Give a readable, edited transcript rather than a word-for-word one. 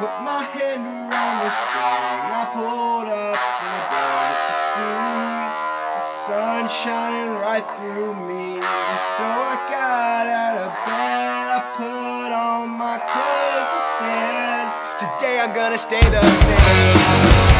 put my hand around the string. I pulled up the doors to see the sun shining right through me. And so I got out of bed, I put on my clothes and said, today I'm gonna stay the same.